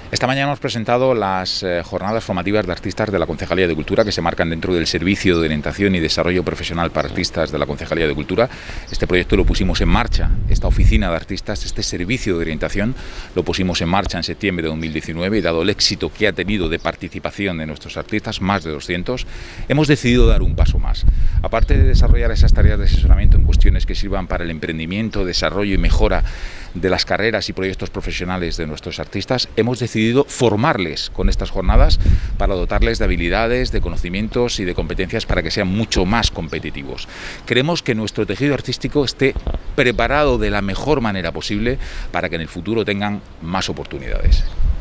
Esta mañana hemos presentado las jornadas formativas de artistas de la Concejalía de Cultura que se marcan dentro del Servicio de Orientación y Desarrollo Profesional para Artistas de la Concejalía de Cultura. Este proyecto lo pusimos en marcha, esta oficina de artistas, este servicio de orientación, lo pusimos en marcha en septiembre de 2019 y dado el éxito que ha tenido de participación de nuestros artistas, más de 200, hemos decidido dar un paso más. Aparte de desarrollar esas tareas de asesoramiento en cuestiones que sirvan para el emprendimiento, desarrollo y mejora de las carreras y proyectos profesionales de nuestros artistas, hemos decidido formarles con estas jornadas para dotarles de habilidades, de conocimientos y de competencias para que sean mucho más competitivos. Queremos que nuestro tejido artístico esté preparado de la mejor manera posible para que en el futuro tengan más oportunidades.